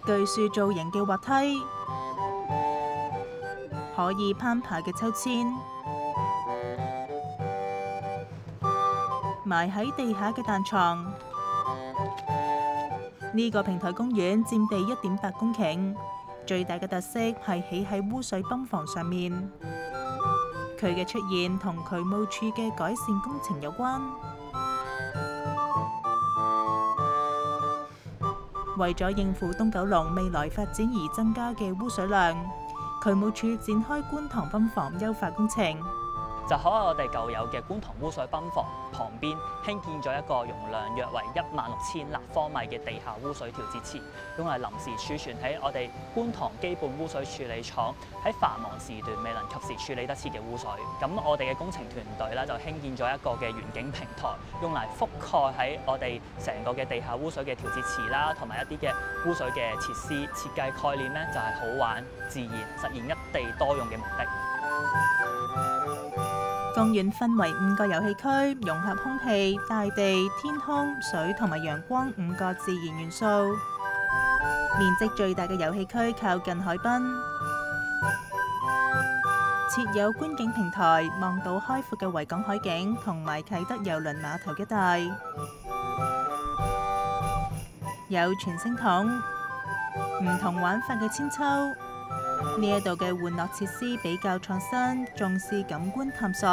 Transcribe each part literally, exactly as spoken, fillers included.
巨樹造型嘅滑梯，可以攀爬嘅秋千，埋喺地下嘅彈床。呢個平台公園佔地一點八公頃，最大嘅特色係起喺污水泵房上面。佢嘅出現同渠務處嘅改善工程有關。為咗應付東九龍未來發展而增加嘅污水量，渠務處展開觀塘泵房優化工程。 就喺我哋舊有嘅觀塘污水泵房旁邊興建咗一個容量約為一萬六千立方米嘅地下污水調節池，用嚟臨時儲存喺我哋觀塘基本污水處理廠喺繁忙時段未能及時處理得切嘅污水。咁我哋嘅工程團隊咧就興建咗一個嘅遠景平台，用嚟覆蓋喺我哋成個嘅地下污水嘅調節池啦，同埋一啲嘅污水嘅設施。設計概念咧就係好玩、自然，實現一地多用嘅目的。 公園分為五個遊戲區，融合空氣、大地、天空、水同埋陽光五個自然元素。面積最大嘅遊戲區靠近海濱，設有觀景平台，望到開闊嘅維港海景同埋啟德郵輪碼頭一帶。有傳聲筒，唔同玩法嘅韆鞦。呢一度嘅玩樂設施比較創新，重視感官探索。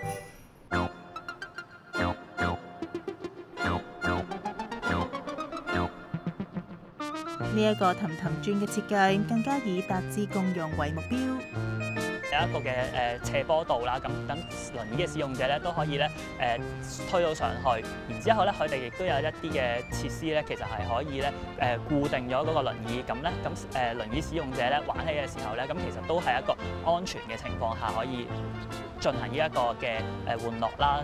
呢一個氹氹轉嘅設計更加以達至共融為目標。 有一個嘅誒斜坡道啦，咁等輪椅嘅使用者咧都可以咧誒推到上去，然之後咧佢哋亦都有一啲嘅設施咧，其實係可以咧誒固定咗嗰個輪椅，咁咧咁誒輪椅使用者咧玩起嘅時候咧，咁其實都係一個安全嘅情況下可以進行呢一個嘅誒玩樂啦。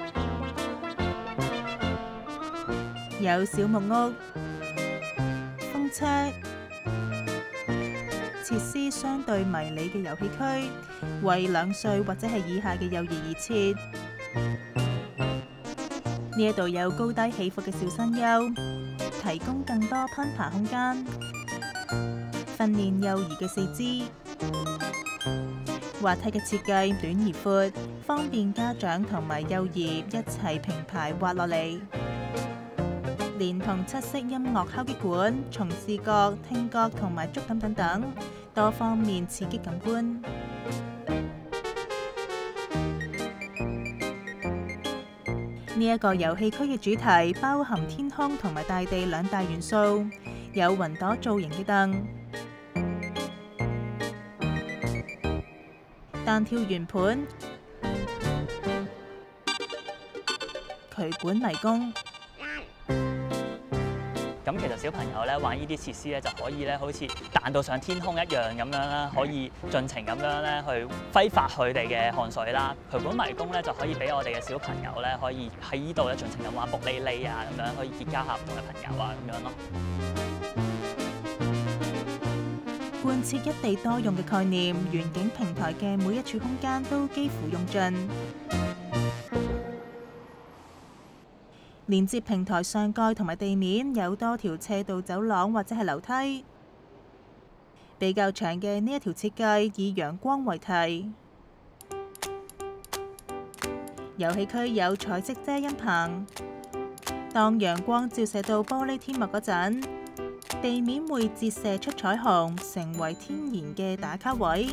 有小木屋、風車。設施相對迷你嘅遊戲區，為兩歲或者係以下嘅幼兒而設。呢一度有高低起伏嘅小山丘，提供更多攀爬空間，訓練幼兒嘅四肢。滑梯嘅設計短而闊，方便家長同埋幼兒一齊平排滑落嚟。連同七色音樂敲擊管，從視覺、聽覺同埋觸感等等多方面刺激感官。呢一個遊戲區嘅主題包含天空同埋大地兩大元素，有雲朵造型嘅凳、彈跳圓盤、渠管迷宮。 咁其實小朋友咧玩呢啲設施咧就可以咧好似彈到上天空一樣咁樣啦，可以盡情咁樣咧去揮發佢哋嘅汗水啦。渠管迷宮咧就可以俾我哋嘅小朋友咧可以喺呢度咧盡情咁玩木哩哩啊，咁樣可以結交下唔同嘅朋友啊咁樣咯。 貫徹一地多用嘅概念，園景平台嘅每一處空間都幾乎用盡。連接平台上蓋同埋地面有多條斜道走廊或者係樓梯。比較長嘅呢一條設計以陽光為題。遊戲區有彩色遮陰棚，當陽光照射到玻璃天幕嗰陣，地面會折射出彩虹，成為天然嘅打卡位。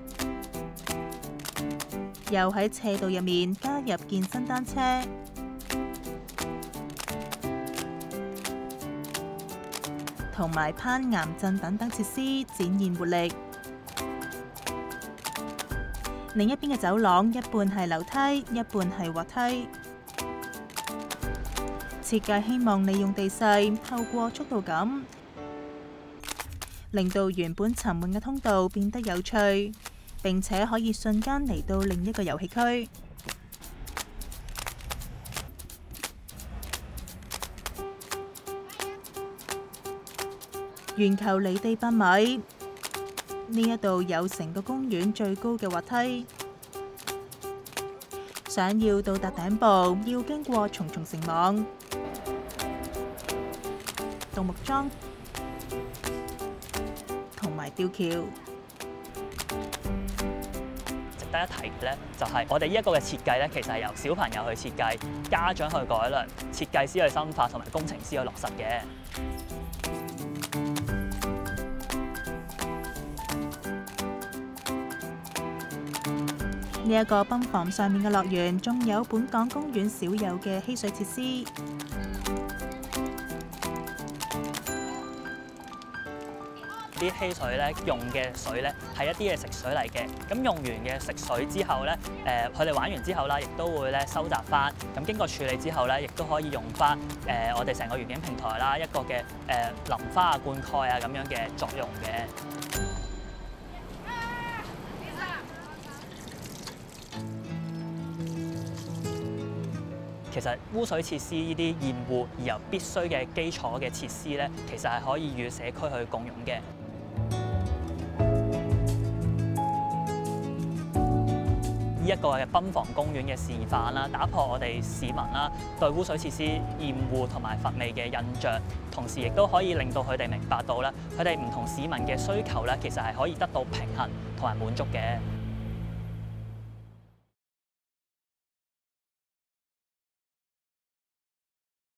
又喺斜道入面加入健身單車。同埋攀岩陣等等設施，展現活力。另一邊嘅走廊，一半係樓梯，一半係滑梯。設計希望利用地勢，透過速度感，令到原本沉悶嘅通道變得有趣，並且可以瞬間嚟到另一個遊戲區。圓球離地八米，呢一度有成個公園最高嘅滑梯。想要到達頂部，要經過重重繩網、獨木樁、 吊橋。 值得一提嘅咧，就係我哋呢一個嘅設計咧，其實係由小朋友去設計，家長去改良，設計師去深化，同埋工程師去落實嘅。 呢一個泵房上面嘅樂園，仲有本港公園少有嘅嬉水設施。 啲嬉水咧用嘅水咧係一啲嘅食水嚟嘅，咁用完嘅食水之後咧，誒佢哋玩完之後啦，亦都會咧收集翻，咁經過處理之後咧，亦都可以用翻誒、呃、我哋成個園景平台啦，一個嘅誒、呃、淋花啊、灌溉啊咁樣嘅作用嘅。其實污水設施呢啲厭惡而又必須嘅基礎嘅設施咧，其實係可以與社區去共用嘅。呢一個嘅泵房公園嘅示範啦，打破我哋市民啦對污水設施厭惡同埋乏味嘅印象，同時亦都可以令到佢哋明白到咧，佢哋唔同市民嘅需求咧，其實係可以得到平衡同埋滿足嘅。